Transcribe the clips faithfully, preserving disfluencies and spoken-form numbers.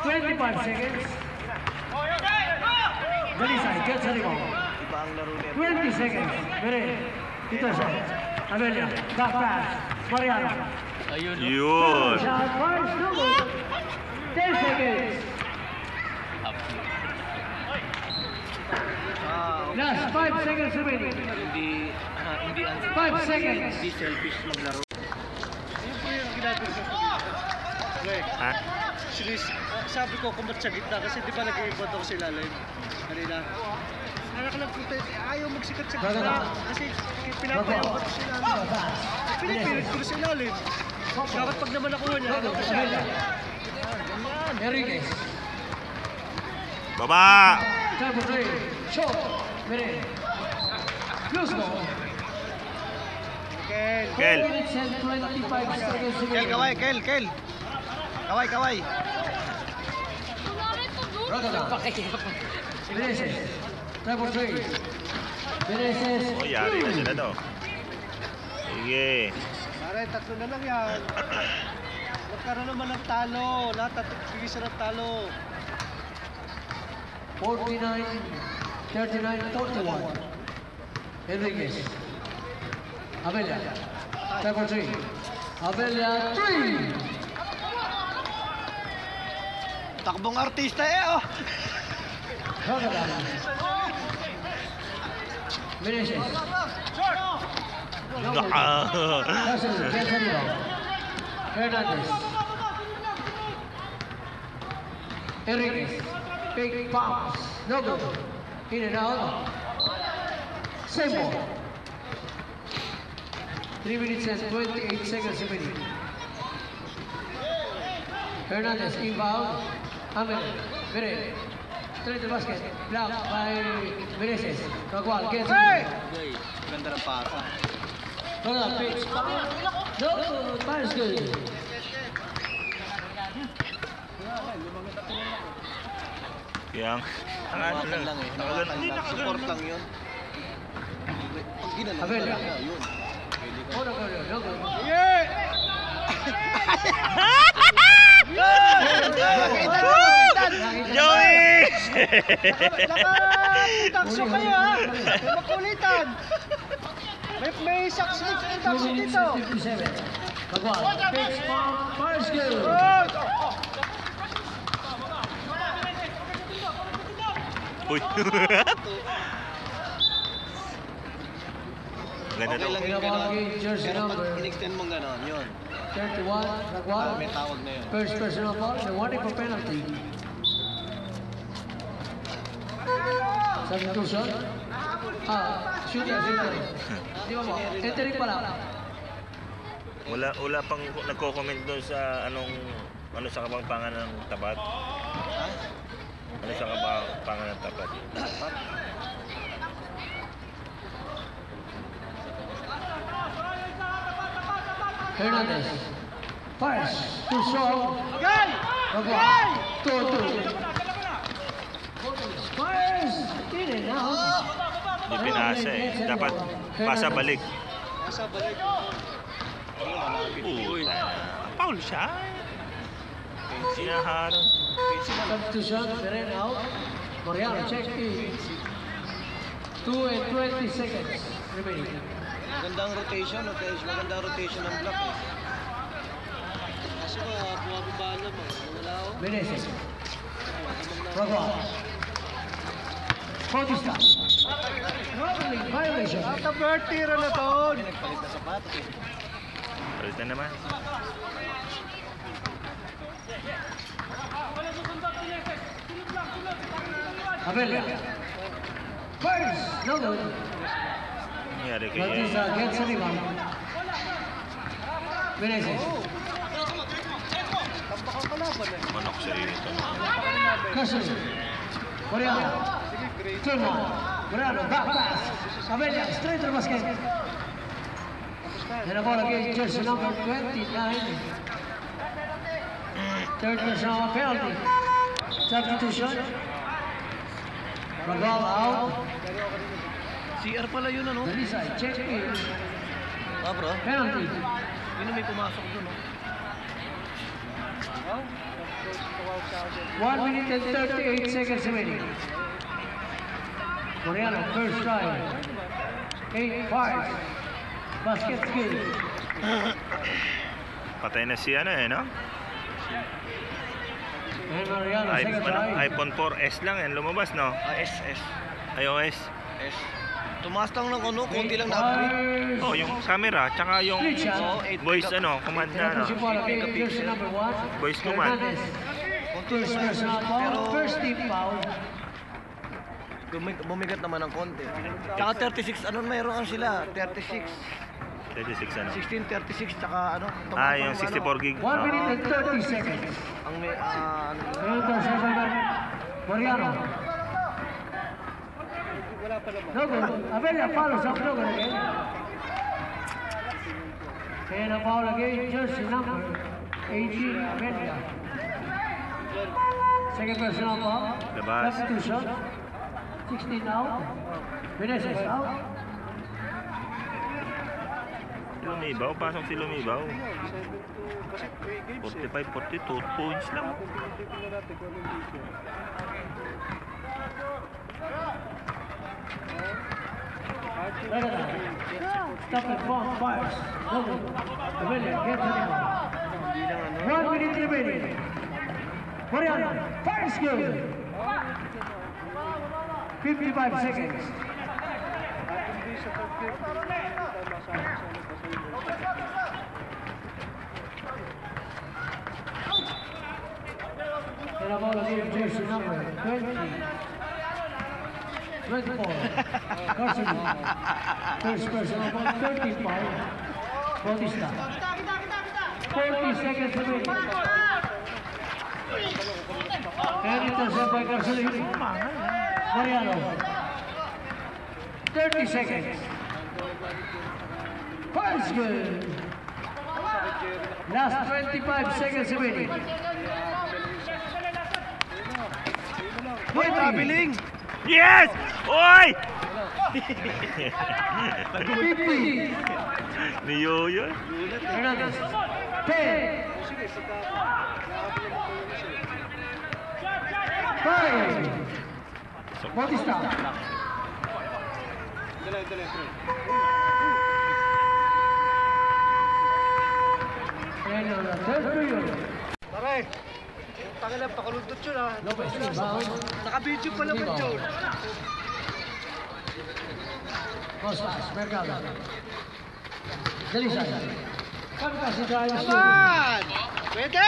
twenty-five seconds. Dalisay gets a rebound. twenty seconds. Very. Ito siya. Amelia. Back pass. Mariano. Ayun. Yun. Shot first. No good. ten seconds. Last five seconds remaining. Hindi, uh, hindi, five seconds. Hindi selfish maglaro. Yun po yung ginagawa ko. Ha? Sinis, sabi ko kumot sa gitna kasi di ba nag-iibot ako sa ilalim kanina. Anak lang po tayo, ayaw magsikat sa gitna kasi pinapayaw ko sa ilalim. Pinipilit ko sa ilalim. Dapat pag naman nakuha niya, ano ko siya. Enriquez. Baba! Time for three. Shot. Very. Loose ball. Kel. Kel. four minutes and twenty-five seconds Kel, remaining. kaway, Kel, Kel. Kaway, kaway. Rotterdam. Meneses. Time for three. Meneses. Oh, yari na sila to. Sige. Pare, tatlo na lang yan. Magkaroon naman ng talo. Lahat at bigisan ng talo. forty-nine, thirty-nine, thirty-one. Enriquez. Amelia. Time for three. Amelia, three. Takbong artista eh, oh. Rotterdam. Meneses. Naka. Russell gets a rebound. Hernandez. Enriquez. Big bounce. No good. In and out. Same ball. Three minutes and twenty-eight seconds remaining. Hernandez inbound. Amen. Mere. Straight to basket. Blocked by Meneses. Ragual gets it. Ganda ng pasa. Ragual pitch. No good. Pass good. Yang. Ang ano Nakakatan lang lang. eh. Nakagan. Nakakatan Hindi lang. nakagan. Support lang yun. Pag ginanong Abel. talaga, yun. Pwede ka. Oh, no good. No good. Yeah! Lakitan mo! Lakitan! Joey! Nakatakso kayo ha! Makulitan! May, may saksi takso dito! fifty-seven. Ragual. Pitch. Pass good. Uy. Ganda Okay to. lang yung gano'n. Pero pag in-extend mong gano'n, yun. thirty-one. Ragual. May tawag na yun. First personal foul. The warning for penalty. Substitution. Ah, shooter, shooter. Di ba mo? Entering pa lang. Wala wala pang nagko-comment doon sa anong ano sa kapampangan ng tapat. Ha? Ano sa kapampangan ng tapat. Hernandez. Fires. Too strong. Gay! Ragual. Two, two. Fires. In and out. Hindi pinasa eh. Dapat pasa balik. Nasa balik. Uy. Paul siya. Sinaharap. Substitution. Beren out. Mariano check in. two and twenty seconds remaining. Magandang rotation, rotation. Magandang rotation ng block eh. Kaso ka, bumababa naman. Wala ako. Meneses. Ragual. Bautista. Traveling violation. Naka-bird tira na to. Nagpalit na sapatos eh. Palit na naman. Amelia. Fires. No good. Nangyari kay Bautista gets a rebound. Meneses. Tambak ang kalaban eh. manok sa rito. Cushion. Mariano. Turn one. Mariano. Back pass. Amelia. Straight to the basket. And a ball against jersey number twenty-nine. Third personal penalty. Substitution. Ragual out. C R pala yun ano? Dalisay, check in. Ah bro, Penalty. yun na may pumasok dun oh. One minute and thirty-eight seconds remaining. Mariano, first try. Eight, five. Basket skill. Patay na si ano eh, no? And Mariano, I, second ano, try. iPhone four S lang yan, lumabas, no? Ah, S, S. iOS. S. Tumaas lang ng ano, konti lang Eight, na-upgrade. five. Oh, yung camera, tsaka yung Split shot. Oo, eight voice megap- ano, command na, no? Jersey megapixel. number one. Voice command. Hernandez. Konti First lang. personal foul. Pero First team foul. bumig- bumigat naman ng konti. Tsaka thirty-six, ano mayroon sila? thirty-six. thirty-six ano? sixteen, thirty-six, tsaka ano? Ah, tumaas yung ng sixty-four gig. One Oh. minute and thirty seconds. Ang may, ah, ano, Interception by Mariano. Wala pa naman. No good. Avelia follows up. No good again. And a foul again. Jersey number eighteen. Avelia. Second personal foul. Labas. Substitution. sixteen out. Meneses out. Lumibaw, pasok si Lumibaw. Kasi may games eh. forty-five, forty-two points lang. Tingnan natin kung anong games yun. Right at that. Stop and bomb fires. No good. Avelia gets it in. hindi lang ano. One minute remaining. Mariano. Fire skill. fifty-five seconds. Hindi sa third game, tama sa akin sa ano, And a ball again, jersey number twenty. twenty-four. Carson. First personal ball, thirty-five. Bautista. forty seconds remaining. And intercept by Carson. Mariano. thirty seconds. Fire's good. Last twenty-five seconds remaining. Hoy, traveling! Yes! Oy! fifty. Ni Yoyo. Hernandez. ten. five. Bautista. Dali, dali, dali. And on the third period. Pare, pangalan, pakalundot yun ah. Lopez rebound. Naka-video pa naman yun. Costas. Mercado. Dalisay. Pagkasi drive. Naman! Pwede!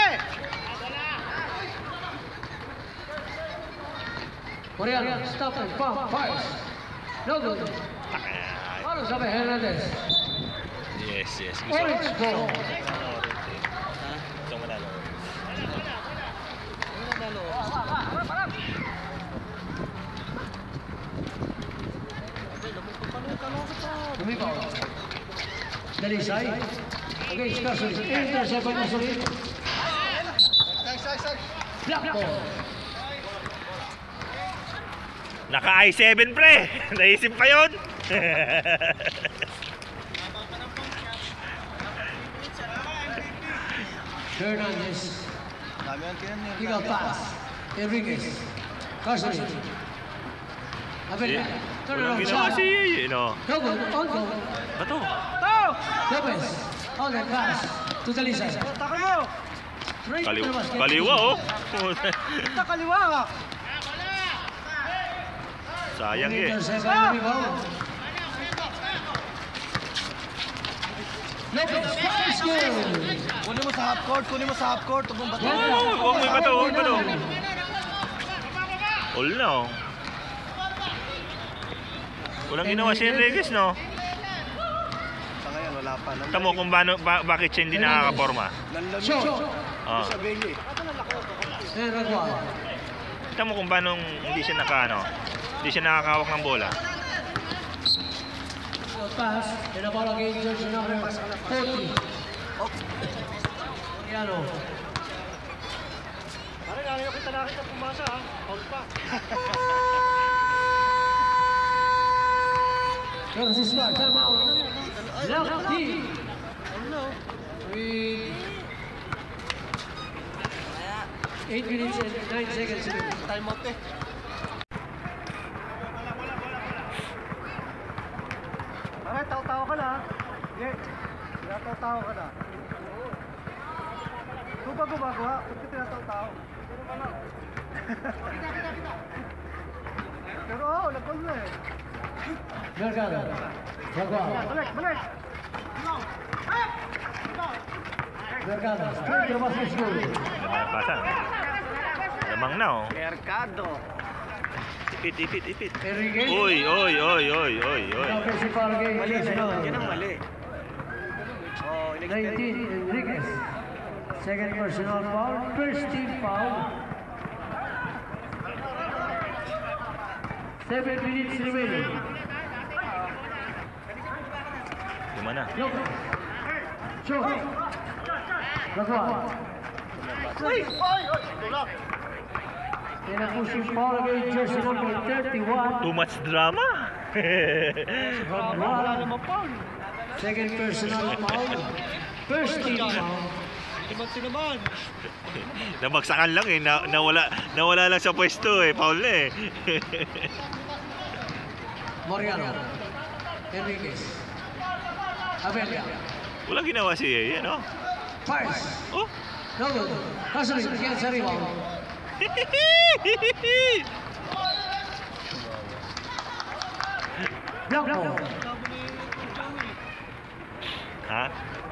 Mariano. Stop and pump. Fires. No good. Follows up by Hernandez. Yes, yes. Orange ball. Gusto mo manalo. Lumibaw. Dalisay. Against Casulin. Intercept by Casulin. Black ball. Naka-I seven pre! Naisip pa yun! Hernandez. Dami ang kinan niya. Legal pass. Enriquez. Casulin. Avelia. Turn Walang around ginawa shot. si Yoyo, no? No good. On goal. Bato. Lopez. On that pass. To Dalisay. Taka mo! Right Kaliwa, to the basket. kaliwa oh. Taka kaliwa! Sayang eh. Intercept by Lumibaw. Lopez. Fire skill. Kunin mo sa half court, kunin mo sa half court. Huwag mong bato. Well Oh, done. huwag mo ibato, huwag mo ibato. All na oh. Walang ginawa si Enriquez, no? Sa ngayon, wala pa. Nan- Tamo kung bano, ba, bakit siya hindi nakakaporma. Nanlamig. Shot. Oh. Sa Beli. And Ragual. Tamo kung bano hindi siya naka, ano, hindi siya nakakawak ng bola. Pass. And a ball again. Jersey number forty. Mariano. Pare, nariyo kita nakita pumasa ha. Hold pa. There's his shot. Time out. Left team. With eight minutes and nine seconds remaining. Time out eh. Okay, tao-tao ka na. Sige. Tinataw-tao ka na. Kung ba gumagawa, ba't ka tinataw-tao? Pero oo, nagpag na eh. Mercado. Jaguar. Balik, balik! Mercado. Straight to the basket school. Nabasa. Lamang na oh. Mercado. Ipit, ipit, ipit. Enriquez. Uy, uy, uy, uy, uy, uy. Offensive foul against Mali, Jason. yan ang mali. Oh, nineteen, Enriquez. Second personal foul. First team foul. Seven minutes remaining. Lima na. Look. Show. Jaguar. Uy! Uy! Uy! Tulak! And a pushing foul against jersey number thirty-one. Too much drama. Wala naman foul. Second personal foul. First team foul. Timansi naman. Nabagsakan lang eh. Na, nawala, nawala lang sa pwesto eh. Foul na eh. Moriano. Enriquez. Avelia. Walang ginawa si Yeye, no? Fires. Oh. No good. Hustling against the rebound. Blanco. Ha?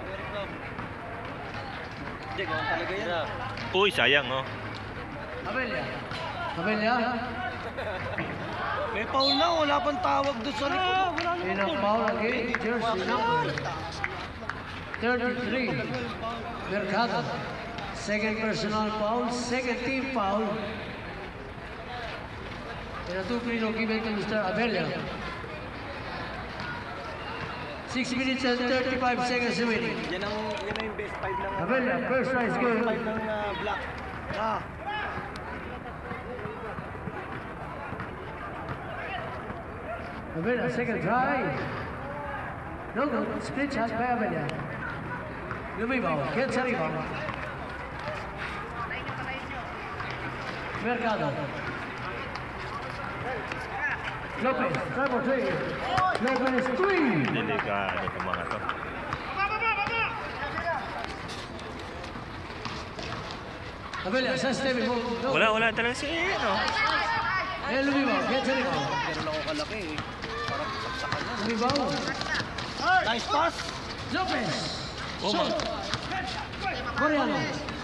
Hindi, gawin talaga yan. Uy, sayang oh. Avelia. Avelia. May foul na, wala pang tawag doon sa likod. Wala And a foul against jersey number thirty-three. Mercado. Second personal foul. Second team foul. And a two-free no given to Mister Avelia. Six minutes and thirty-five seconds remaining. Yan ang, yan ang yung best five ng... Avelia, first rise Best goal. five ng uh, black. Ah. Avelia, second try. No good. Split shot by Avelia. Lumibaw, gets a rebound. Mercado. Lopez, triple three. Lopez, three. Delikado itong mga to. Avelia, sa step mo. Wala, wala talaga si Yeye, no? Eh, Lumibaw, gets a rebound. Pero ako kalaki eh. Parang saksakan na. Lumibaw. Nice pass! Lopez. Oh, ma. Moriano.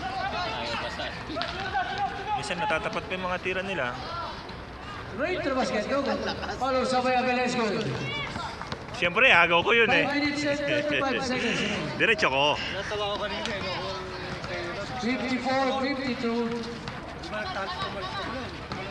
Minsan natatapat pa yung mga tira nila. Right to the basket. Go, go. Follow sabay Avelia is good. Siyempre, agaw ko yun eh. Five minutes and thirty-five seconds. Diretso ko. Natawa ko kanina eh. no? Kung kayo na. fifty-four fifty-two. Di ba nagtalas tumalas ko lang?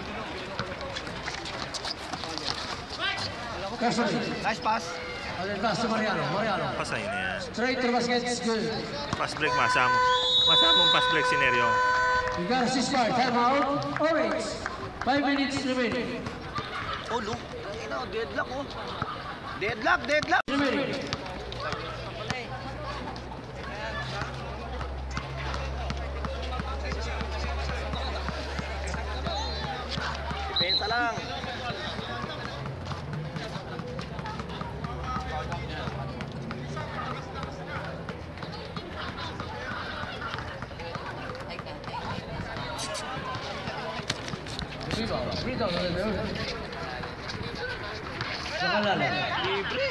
Carson. Nice pass! And then pass to Mariano. Mariano. Pasay na yan. Straight to the basket. It's good. Pass break, masamo. Masamong pass break scenario. You got a six bar. Time out. Orange. Five minutes remaining. Oh, look. Ayun na, deadlock oh. Deadlock, deadlock! Remaining. Depensa lang. Rebound. Rebound. Nakalala. Libre.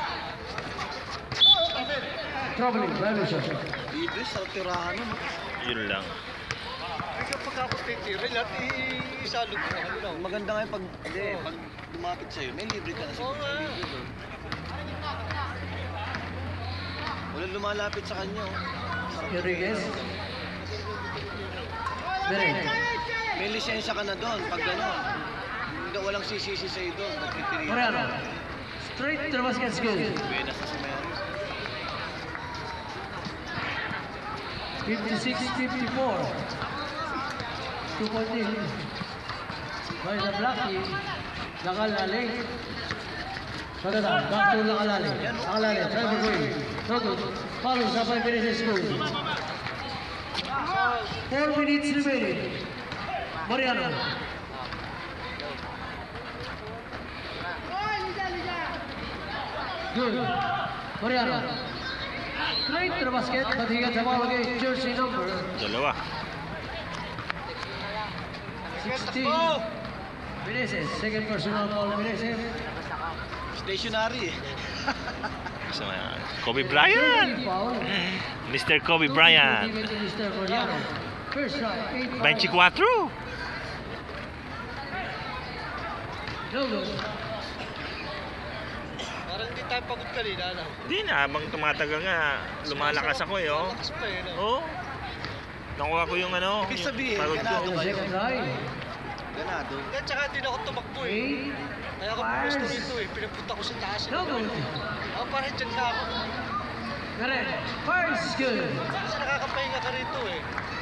Troubling. Violation. Libre sa tirahan mo. Yun lang. Ay, kapag ako titira, lahat isalog ko. Maganda nga yung pag, hindi, pag lumapit sa'yo, may libre ka na sa libre. Walang lumalapit sa kanya. oh. Enriquez. Beren. May lisensya ka na doon pag gano'n. Hindi walang sisisi sa'yo doon. Nagpipilihan. Mariano. Straight to the basket. It's good. Buenas na si Mary. fifty-six fifty-four. Two point lead. By the Blackie. Nakalali. Maganda. Back to Nakalali. Nakalali. Try for three. No good. Follow sa five minutes is good. Four minutes remaining. Mariano. Good. Mariano. Straight to the basket, but he gets the ball against jersey number Dalawa. sixteen. Meneses, second personal foul, Meneses. Stationary. So, uh, Kobe Bryant. Foul. Mister Kobe Bryant. Given to Mister Mariano. First strike, eight foul. twenty-four. No good. Parang hindi tayo pagod kanina, ano? Hindi na, habang tumatagal nga, lumalakas ako eh, oh. Lakas pa eh, no? Oo. Nakuha ko yung ano. Ibig yung sabihin, pagod ko. ganado kayo. Second drive. Ganado. At saka hindi na ako tumakbo eh. Eight. Kaya ako pumesto rito eh. Pinapunta ko sa taas. No good. Ako parang dyan ka ako. Correct. First good. Kasi nakakapahinga ka rito eh.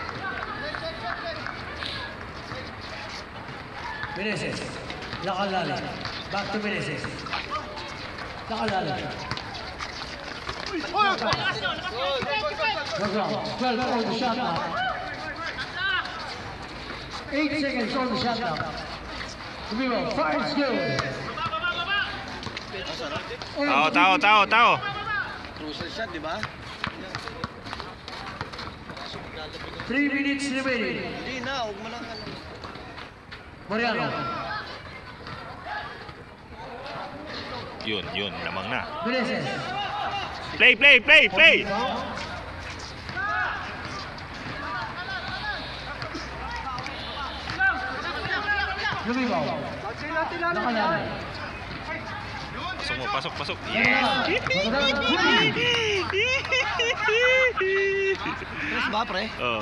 Meneses. Lakalala. Back to Meneses. Lakalala. Background. twelve on the shot clock. eight seconds on the shot clock. Kumiro. First good. Tao, tao, tao, tao. Crucial shot, di ba? Three minutes remaining. Hindi na, huwag mo lang ano. Mariano. Yun, yun, lamang na. Meneses. Play, play, play, play! Lumibaw. Lakalala. Pasok mo, pasok, pasok. Yeah. Tres ba, pre? Oh.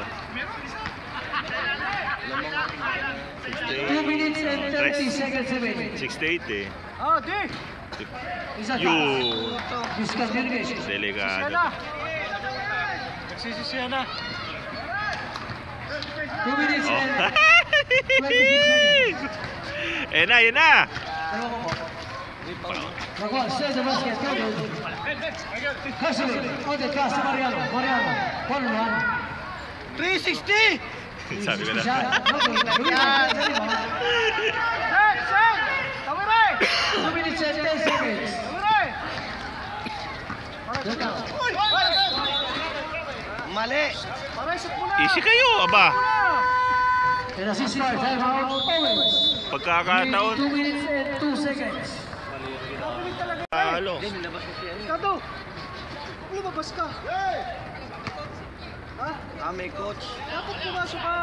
Two minutes and thirty seconds remaining. sixty-eight eh. Oh, di! Isa Yun. Miscommunication. Delikado. Nagsisisiya na. Two minutes Oh. and twenty-six seconds. Eh na, yun na! Ano ko po? Magwag, send the basket. Hustling. On the pass to Mariano. Mariano. One on one. three sixty! Sabi ko na. Two minutes and ten seconds. Look out. Mali! Easy kayo, aba. And a ceasefire. Time out. Owens. Pagkakataon. Two minutes and two seconds. Halo. Hindi, nilabas mo siya. Kato! Lumabas ka! Ha? Ah, may coach. Dapat pumasok ka!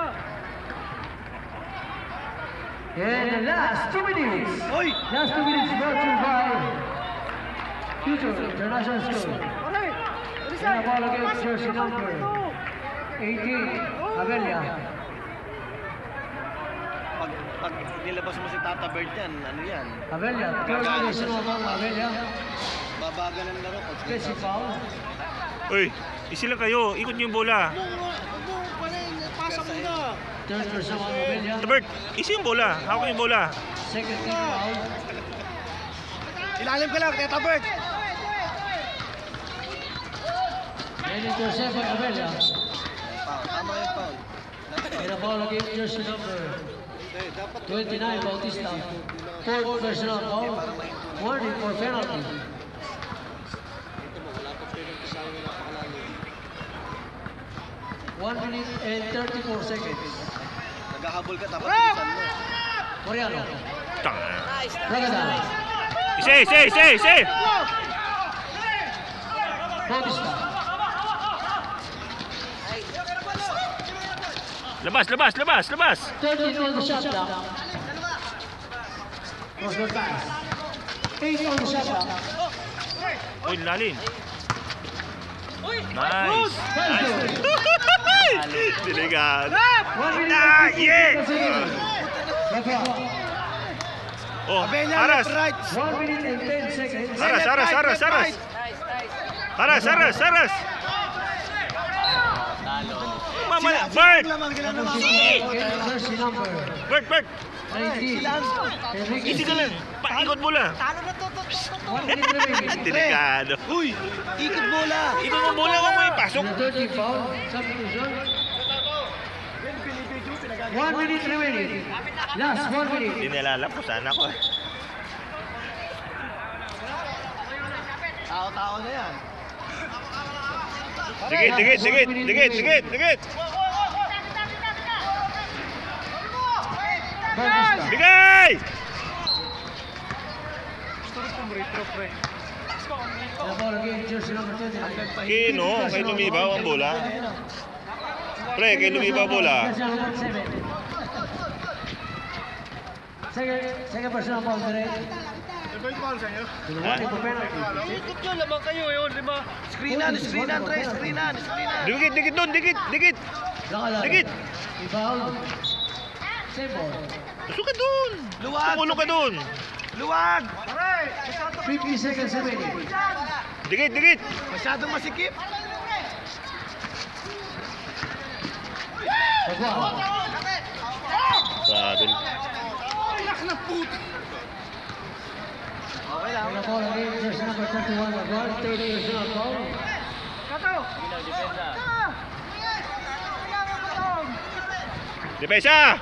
And the last two minutes. Hoy! Last two minutes brought to you by Future International School. Pare! And a ball against jersey number eighteen, Avelia. Pag, pag nilabas mo si Tata Bird yan, ano yan? Avelia, third personal foul, Avelia. Babagan ng laro, coach. Basic foul. Uy, easy lang kayo. Ikot niyo yung bola. Pasa mo na! Third personal foul, Avelia. Tabert, easy yung bola. Hawak yung bola. Second team foul. Ilalim ka lang, Tata Bird! And intercept by Avelia. Foul, tama yung foul. And a ball against jersey number twenty-nine, Bautista. Fourth personal foul. Warning for penalty. One minute and thirty-four seconds. Naghahabol ka, dapat bilisan mo. Mariano. Tanga. Ragadan. Isa, isa, isa, isa! Bautista. Labas, labas, labas, labas! thirteen on the shot clock. Crossbar pass. eight on the shot clock. Uy, lalim. Nice! Nice! Delikado. One minute Ah, and fifteen yeah! seconds. Oh, Abella, Aras! left, right! One minute and ten seconds. Aras, Aras, Aras, Aras! Aras, Aras, Aras! Mama, Bert! Lamang, ginano mo. Jersey number Bert, Bert! nineteen. Easy ka lang. Paikot bola. One minute remaining. Delikado. Uy! Ikot bola! Ikot mo bola, huwag mo ipasok. The third team foul. Substitution. One minute remaining. Last one minute. Hindi nila alam kung saan ako eh. Tao-tao na yan. Dikit, dikit, dikit, dikit, dikit, dikit. Bautista. Bigay! Gusto rin pumritro, pre. The ball again, jersey number twenty-nine. Kino, kay lumibaw ang bola. Pre, kay lumibaw bola. Jersey number seven. Second, second personal foul direct. Ano yung call sa inyo? One for penalty. Ikot nyo, lamang kayo yun, lima. Screenan, screenan, Tre, screenan, screenan. Dikit, dikit doon, dikit, dikit. Nakalala. Dikit. Rebound. Save ball. Gusto ka doon. Luwag. Tumulo ka doon. Luwag. fifty seconds remaining. Dikit, dikit. Masyadong masikip. Pagwal. Sabi. Okay lang. The ball again, jersey number thirty-one. Pagwal, third personal foul. Depensa.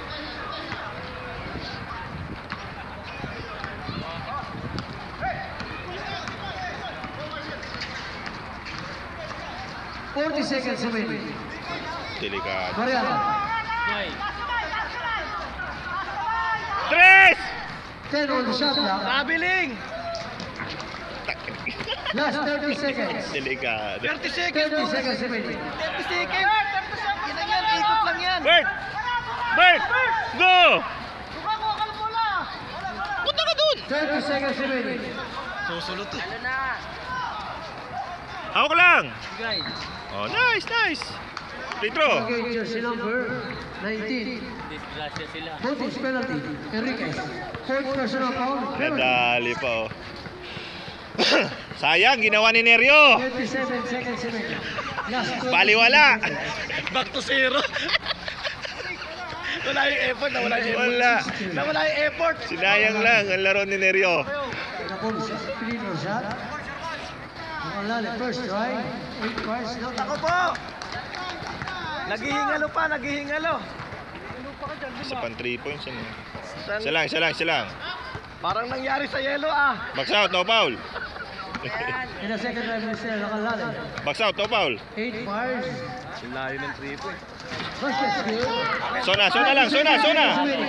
forty seconds remaining. Delikado. Mariano. Tres! ten on the shot clock. Tabiling. Last thirty seconds. Delikado. thirty seconds. thirty seconds remaining. thirty seconds. Yan lang yan, ikot lang yan. Bert! Bert! Go! Punta ka doon! thirty seconds remaining. Susulot to. Hawak lang! Oh, nice, nice! Free throw! Okay, jersey number nineteen. Bonus penalty. Enriquez. Fourth personal foul. Penalty. Nadali pa oh. Sayang, ginawa ni Neryo! twenty-seven seconds remaining. Last twenty Baliwala! Back to zero. Wala yung effort, nawala yung effort. Wala! Nawala yung effort. Sinayang lang ang laro ni Neryo. Napon sa free throw shot. Nakalala, first try. Eight points. No, Ako po. Naghihingalo pa, naghihingalo. Isa pang three points ano. San- Isa lang, isa lang, isa lang. Parang nangyari sa yelo ah. Box out, no foul. in the second try, Mister Nakalala. Box out, no foul. Eight bars. Layo ng triple. Basket skill. Sona, sona lang, sona, sona.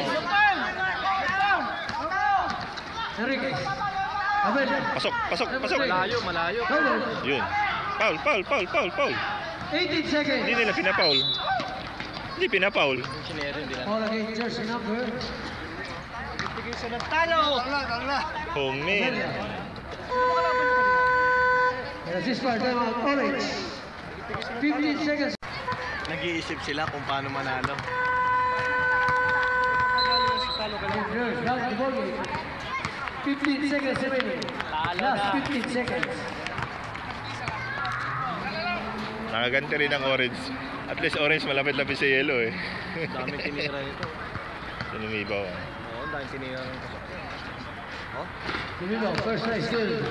Enriquez. Abel. Pasok, pasok, pasok. Malayo, malayo. Foul. Yun. Foul, foul, foul, foul, foul. eighteen seconds. Hindi nila pinapaul. Hindi pinapaul. All again, jersey number. Bigay siya ng talo. Home man. And assist by timeout, Orange. fifteen seconds. Nag-iisip sila kung paano manalo. Nurse, down the ball game. fifteen seconds remaining. Last fifteen seconds. Nakaganti rin ang orange. At least orange malapit-lapit sa yellow eh. Dami tinira nito. Sinumibaw. Oo, dami tinira nito. Oh? Tumibaw, first try still.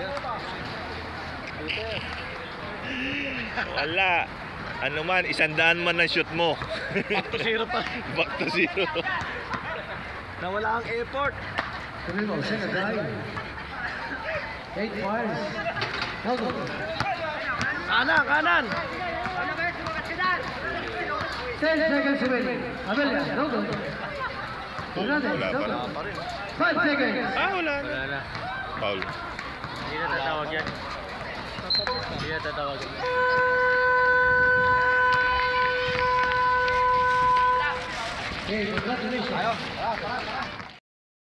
Wala. Ano man, isang daan man ang shoot mo. Back to zero pa. Back to zero. Nawala ang effort. Tumibaw, second try. Eight bars. No good. Kanan, kanan. ten seconds remaining. Abelia, no good. Hernandez, Wala no pa. good. Pa rin. five seconds. Ah, wala. Wala na. Foul. Hindi na tatawag yan. Hindi na tatawag yan. Okay, congratulations.